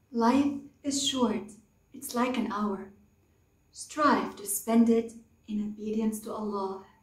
Life is short, it's like an hour. Strive to spend it in obedience to Allah